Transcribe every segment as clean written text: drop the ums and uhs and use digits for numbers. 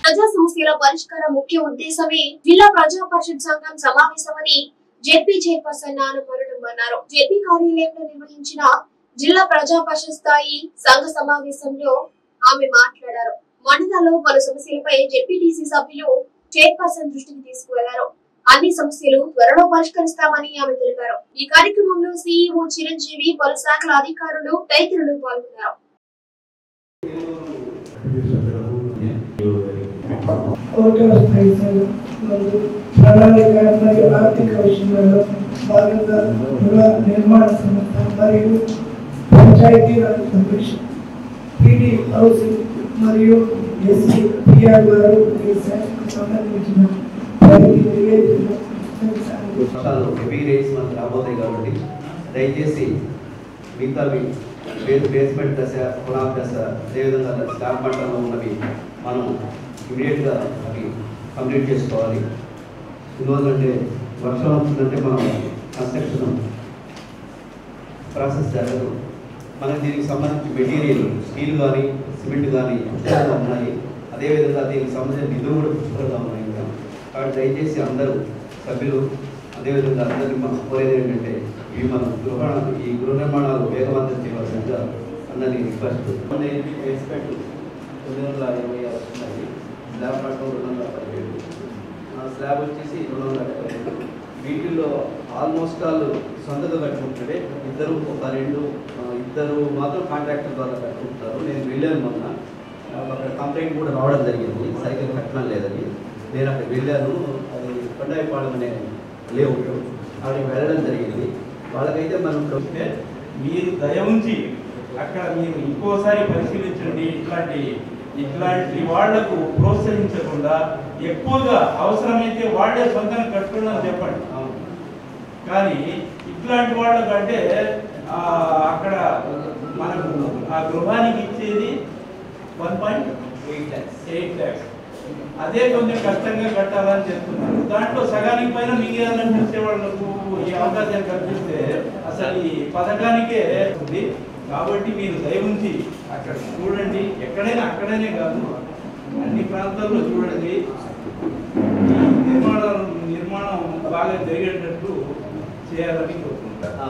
ప్రజా సమస్యల పరిష్కారం ముఖ్య ఉద్దేశమే జిల్లా ప్రజా పరిషత్ సంఘం సమావేశమని జెడ్పీ చైర్పర్సన్ నానమరణం అన్నారు. జెడ్పీ కార్యాలయంలో నిర్వహించిన జిల్లా ప్రజా పరిషత్ స్థాయి సంఘ సమావేశంలో ఆమె మాట్లాడారు. మండలంలో పలు సమస్యలపై జెడ్పీటీసీ సభ్యులు చైర్పర్సన్ దృష్టికి తీసుకువెళ్లారు. అన్ని సమస్యలు త్వరలో పరిష్కరిస్తామని ఆమె తెలిపారు. ఈ కార్యక్రమంలో సీఈఓ చిరంజీవి, పలు శాఖల అధికారులు తదితరులు పాల్గొన్నారు. ఆర్థిక విషయంలో భాగంగా నిర్మాణ సంస్థ మరియు పంచాయతీరాజ్ కమిషన్ పీడీ హౌసింగ్ మరియు ఎస్సీ పిఆర్ గారు ఈ శాఖకు సంబంధించిన రాబోతాయి కాబట్టి దయచేసి మిగతావి బేస్మెంట్ దశ, పునాది దశ, అదేవిధంగా స్లాబ్ మట్టంలో ఉన్నవి మనం ఇమీడియట్గా అవి కంప్లీట్ చేసుకోవాలి. ఎందుకంటే వర్షం వస్తుందంటే మనం కన్స్ట్రక్షన్ ప్రాసెస్ జరగదు. మనకి దీనికి సంబంధించి మెటీరియల్ స్టీల్ కానీ సిమెంట్ కానీ పుష్కలంగా ఉన్నాయి. అదేవిధంగా దీనికి సంబంధించిన నిధులు కూడా పుష్కలంగా ఉన్నాయి. కాబట్టి దయచేసి అందరూ సభ్యులు అదేవిధంగా అందరినీ మనం కోరేది ఏంటంటే ఇవి మనం ఈ గృహ నిర్మాణాలు వేగవంతం చేయవలసిందిగా అందరినీ రిక్వెస్ట్. ఎక్స్పెక్ట్ 920 వస్తున్నాయి. స్లాబ్ పట్టడం 217, స్లాబ్ వచ్చేసి 270. వీటిల్లో ఆల్మోస్ట్ ఆల్ సొంతగా కట్టుకుంటుంటే ఇద్దరు మాత్రం కాంట్రాక్టర్ ద్వారా కట్టుకుంటారు. నేను వెళ్ళాను మొన్న, అక్కడ కంప్లైంట్ కూడా రావడం జరిగింది, సరిగ్గా కట్టడం లేదని. నేను అక్కడ వెళ్ళాను. అది కొండాయిపాలెం అనే లేఅవుట్, అక్కడికి వెళ్ళడం జరిగింది. వాళ్ళకైతే మనం మీరు దయ ఉంచి అక్కడ మీరు ఇంకోసారి పరిశీలించండి. ఇట్లాంటి వాళ్లకు ప్రోత్సహించకుండా ఎక్కువగా అవసరమైతే వాళ్లే సొంతంగా కట్టుకోవడం చెప్పండి. కానీ ఇట్లాంటి వాళ్ళకంటే అక్కడ మనకు ఆ గృహానికి ఇచ్చేది 1.8 lakhs. అదే కొంచెం కష్టంగా కట్టాలని చెప్తున్నారు. దాంట్లో సగానికి పైన మిగిలిన చూసే వాళ్ళకు ఈ అవకాశం కల్పిస్తే అసలు ఈ పథకానికే ఉంది. కాబట్టి మీరు దయవుంచి అక్కడ చూడండి, ఎక్కడైనా అక్కడనే కాదు అన్ని ప్రాంతాల్లో చూడండి. నిర్మాణం బాగా జరిగేటట్టు చేయాలని కోరుకుంటారు.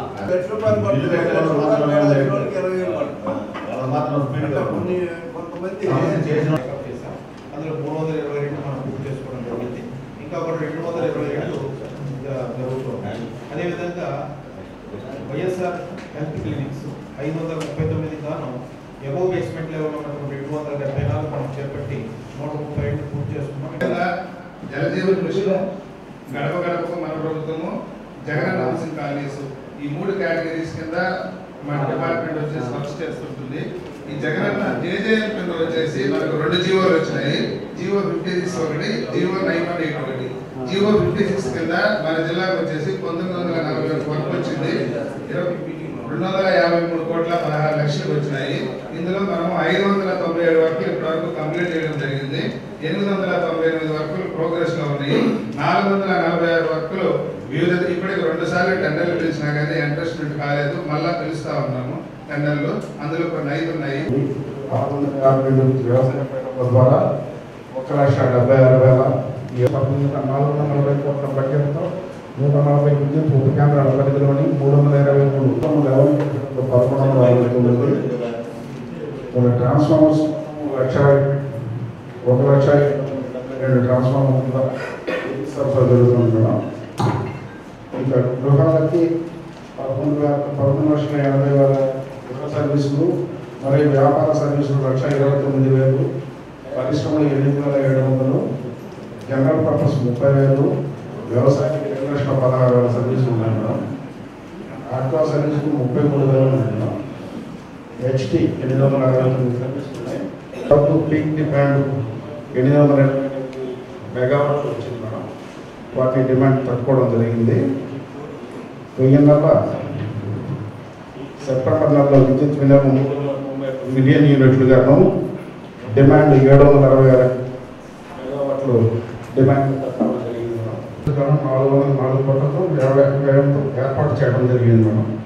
అందులో 322 మనం పూర్తి చేసుకోవడం జరిగింది. ఇంకా ఒక 222 జరుగుతున్నాయి. అదేవిధంగా వైఎస్ఆర్ హెల్త్ క్లినిక్స్ 539 గాను ఎబో బేస్మెంట్ లెవెల్ ఉన్నటువంటి 274 మనం చేపట్టి 132 పూర్తి చేసుకున్నాం. జలజీవన్ మిషన్, గడప గడపకు మన ప్రభుత్వము, జగనన్న హౌసింగ్ కాలనీస్, ఈ 3 కేటగిరీస్ కింద మన డిపార్ట్మెంట్ వచ్చేసి వర్క్ చేస్తుంటుంది. ఈ జగనన్న జేజేఎల్ కింద వచ్చేసి మనకు 2 జీవోలు వచ్చినాయి. జీవో 56 ఒకటి, జీవో 9181 ఒకటి. జీవో 56 కింద మన జిల్లాకు వచ్చేసి 1940 వర్క్ వచ్చింది. 253 కోట్ల 16 లక్షలకు వచ్చినాయి. ఇందులో మనం 597 వర్కులు ఇప్పటివరకు కంప్లీట్ చేయడం జరిగింది. 898 వర్కులు ప్రోగ్రెస్ లో ఉన్నాయి. 446 వర్కులు వివిధ ఇప్పటికి 2 సార్లు టెండర్లు పిలిచినా కానీ ఇంట్రెస్ట్మెంట్ కాలేదు. మళ్ళా పిలుస్తా ఉన్నాము టెండర్లు. అందులో కొన్ని 5 ఉన్నాయి. 652 వ్యవసాయ పథకాల ద్వారా 1,76,000 440 కోట్ల బడ్జెట్తో 140 విద్యుత్ ఉప కేంద్రాల పరిధిలోని 323 1169 ట్రాన్స్ఫార్మర్స్ 1,02 ట్రాన్స్ఫార్మర్ సరఫరా జరుగుతుంది. ఇంకా గృహాలకి 11,80,000 గృహ సర్వీసులు మరియు వ్యాపార సర్వీసులు 1,29,000, పరిశ్రమలు 8,700, జనరల్ పర్పస్ 30,000, వ్యవసాయానికి 2,16,000 సర్వీసులు ఉన్నాయి మేడం. ఆక్వా సర్వీసులు 33,000 ఉన్నాయి మేడం. హెచ్టీ 869 సర్వీసులు ఉన్నాయి. పీక్ డిమాండ్ 828 మెగావాట్లు వచ్చింది మేడం. వాటి డిమాండ్ తట్టుకోవడం జరిగింది. పోయిన సెప్టెంబర్ నెలలో విద్యుత్ వినియోగం 330 మిలియన్ యూనిట్లుగాను డిమాండ్ 766 మెగావాట్లు డిమాండ్ తట్టుకోవడం జరిగింది మేడం. 404 కోట్లతో వ్యయంతో ఏర్పాటు చేయడం జరిగింది మేడం.